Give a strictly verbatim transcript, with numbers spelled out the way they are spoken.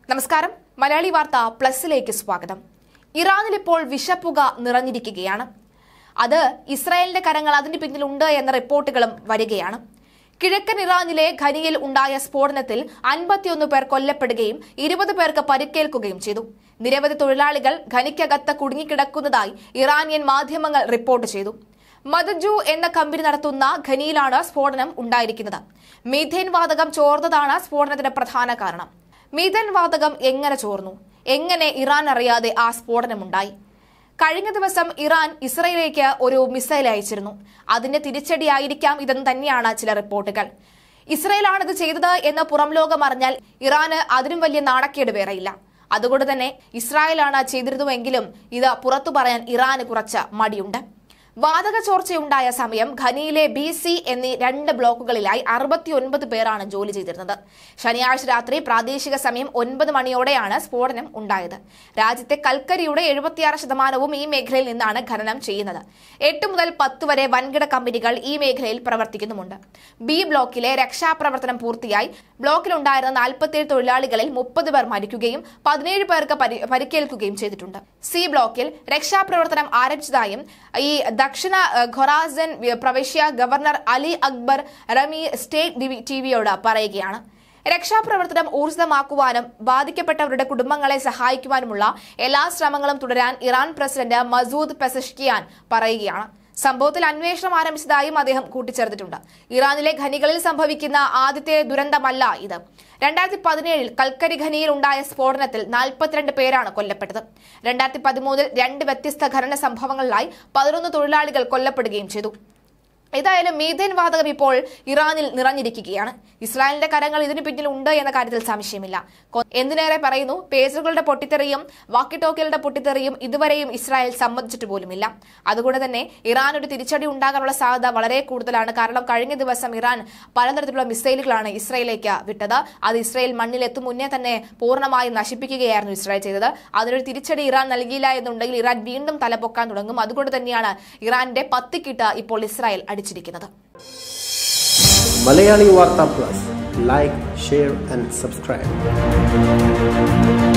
നമസ്കാരം. മലയാളി വാർത്ത പ്ലസിലേക്ക് സ്വാഗതം. ഇറാനിൽ ഇപ്പോൾ വിഷപ്പുക നിറഞ്ഞിരിക്കുകയാണ്. അത് ഇസ്രായേലിന്റെ കരങ്ങൾ അതിന് പിന്നിലുണ്ട് എന്ന റിപ്പോർട്ടുകളും വരികയാണ്. കിഴക്കൻ ഇറാനിലെ ഖനിയിൽ ഉണ്ടായ സ്ഫോടനത്തിൽ അൻപത്തിയൊന്ന് പേർ കൊല്ലപ്പെടുകയും ഇരുപത് പേർക്ക് പരിക്കേൽക്കുകയും ചെയ്തു. നിരവധി തൊഴിലാളികൾ ഖനിക്കകത്ത് കുടുങ്ങിക്കിടക്കുന്നതായി ഇറാനിയൻ മാധ്യമങ്ങൾ റിപ്പോർട്ട് ചെയ്തു. മദജു എന്ന കമ്പനി നടത്തുന്ന ഖനിയിലാണ് സ്ഫോടനം ഉണ്ടായിരിക്കുന്നത്. മീഥേൻ വാതകം ചോർന്നതാണ് സ്ഫോടനത്തിന് പ്രധാന കാരണം. മീഥേൻ വാതകം എങ്ങനെ ചോർന്നു? എങ്ങനെ ഇറാൻ അറിയാതെ ആ സ്ഫോടനമുണ്ടായി? കഴിഞ്ഞ ദിവസം ഇറാൻ ഇസ്രയേലിലേക്ക് ഒരു മിസൈൽ അയച്ചിരുന്നു. അതിന്റെ തിരിച്ചടിയായിരിക്കാം ഇതെന്ന് തന്നെയാണ് ചില റിപ്പോർട്ടുകൾ. ഇസ്രയേലാണ് ഇത് ചെയ്തത് എന്ന് പുറം ലോകം അറിഞ്ഞാൽ ഇറാന് അതിനും വലിയ നാണക്കേട് വേറെയില്ല. അതുകൊണ്ട് തന്നെ ഇസ്രായേലാണ് ചെയ്തിരുന്നുവെങ്കിലും ഇത് പുറത്തു പറയാൻ ഇറാന് കുറച്ച് മടിയുണ്ട്. വാതക ചോർച്ചയുണ്ടായ സമയം ഖനിയിലെ ബി സി എന്നീ രണ്ട് ബ്ലോക്കുകളിലായി അറുപത്തിയൊൻപത് പേരാണ് ജോലി ചെയ്തിരുന്നത്. ശനിയാഴ്ച രാത്രി പ്രാദേശിക സമയം ഒൻപത് മണിയോടെയാണ് സ്ഫോടനം ഉണ്ടായത്. രാജ്യത്തെ കൽക്കരിയുടെ എഴുപത്തിയാറ് ശതമാനവും ഈ മേഖലയിൽ നിന്നാണ് ഖനനം ചെയ്യുന്നത്. എട്ട് മുതൽ പത്ത് വരെ വൻകിട കമ്പനികൾ ഈ മേഖലയിൽ പ്രവർത്തിക്കുന്നുമുണ്ട്. ബി ബ്ലോക്കിലെ രക്ഷാപ്രവർത്തനം പൂർത്തിയായി. ബ്ലോക്കിലുണ്ടായിരുന്ന നാൽപ്പത്തിയേഴ് തൊഴിലാളികളിൽ മുപ്പത് പേർ മരിക്കുകയും പതിനേഴ് പേർക്ക് പരിക്കേൽക്കുകയും ചെയ്തിട്ടുണ്ട്. സി ബ്ലോക്കിൽ രക്ഷാപ്രവർത്തനം ആരംഭിച്ചതായും ഈ ദക്ഷിണ ഖൊറാസൻ പ്രവിശ്യ governor Ali Akbar Rami state ടിവിയോട് പറയുകയാണ്. രക്ഷാപ്രവർത്തനം ഊർജിതമാക്കുവാനും ബാധിക്കപ്പെട്ടവരുടെ കുടുംബങ്ങളെ സഹായിക്കുവാനുമുള്ള എല്ലാ ശ്രമങ്ങളും തുടരാൻ ഇറാൻ പ്രസിഡന്റ് മസൂദ് പെസഷ്കിയാൻ പറയുകയാണ്. സംഭവത്തിൽ അന്വേഷണം ആരംഭിച്ചതായും അദ്ദേഹം കൂട്ടിച്ചേർത്തിട്ടുണ്ട്. ഇറാനിലെ ഖനികളിൽ സംഭവിക്കുന്ന ആദ്യത്തെ ദുരന്തമല്ല ഇത്. രണ്ടായിരത്തി പതിനേഴിൽ കൽക്കരി ഖനിയിൽ ഉണ്ടായ സ്ഫോടനത്തിൽ നാൽപ്പത്തിരണ്ട് പേരാണ് കൊല്ലപ്പെട്ടത്. രണ്ടായിരത്തി പതിമൂന്നിൽ രണ്ട് വ്യത്യസ്ത ഖനന സംഭവങ്ങളിലായി പതിനൊന്ന് തൊഴിലാളികൾ കൊല്ലപ്പെടുകയും ചെയ്തു. ഏതായാലും മീഥേൻ വാതകം ഇപ്പോൾ ഇറാനിൽ നിറഞ്ഞിരിക്കുകയാണ്. ഇസ്രായേലിന്റെ കരങ്ങൾ ഇതിന് പിന്നിൽ ഉണ്ട് എന്ന കാര്യത്തിൽ സംശയമില്ല. എന്തിനേറെ പറയുന്നു, പേജറുകളുടെ പൊട്ടിത്തെറിയും വാക്കി ടോക്കികളുടെ പൊട്ടിത്തെറിയും ഇതുവരെയും ഇസ്രായേൽ സമ്മതിച്ചിട്ട് പോലുമില്ല. അതുകൊണ്ട് തന്നെ ഇറാൻ ഒരു തിരിച്ചടി ഉണ്ടാകാനുള്ള സാധ്യത വളരെ കൂടുതലാണ്. കാരണം കഴിഞ്ഞ ദിവസം ഇറാൻ പലതരത്തിലുള്ള മിസൈലുകളാണ് ഇസ്രായേലിലേക്ക് വിട്ടത്. അത് ഇസ്രായേൽ മണ്ണിലെത്തും മുന്നേ തന്നെ പൂർണ്ണമായും നശിപ്പിക്കുകയായിരുന്നു ഇസ്രായേൽ ചെയ്തത്. അതിനൊരു തിരിച്ചടി ഇറാൻ നൽകിയില്ല എന്നുണ്ടെങ്കിൽ ഇറാൻ വീണ്ടും തലപൊക്കാൻ തുടങ്ങും. അതുകൊണ്ട് തന്നെയാണ് ഇറാന്റെ പത്തിക്കിട്ട് ഇപ്പോൾ ഇസ്രായേൽ അടിച്ചിരിക്കുന്നത്. Malayali Vartha plus, like, share and subscribe.